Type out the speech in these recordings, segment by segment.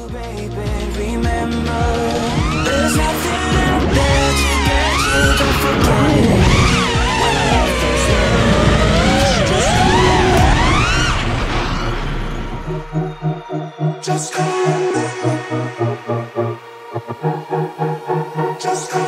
baby, remember, there's nothing out there to get you, don't forget it. When life is just come just come.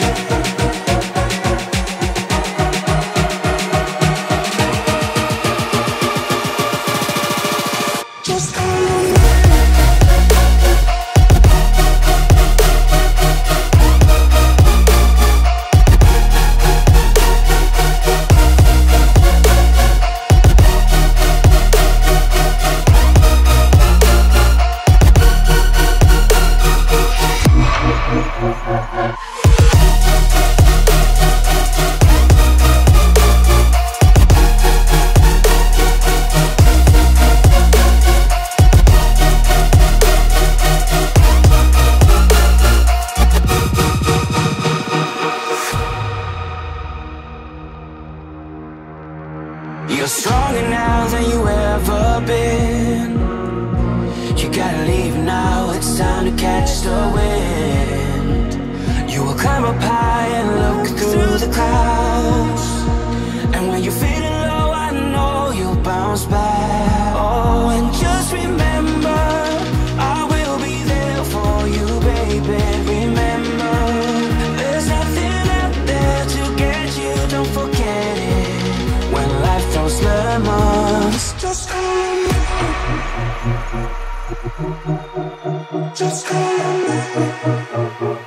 You're stronger now than you ever been. You gotta leave now, it's time to catch the wind. You will climb up high and look through the clouds, and when you're feeling low, I know you'll bounce back. Oh, and just remember, I will be there for you, baby. Remember, there's nothing out there to get you, don't forget it. When life throws lemons, just come, just come.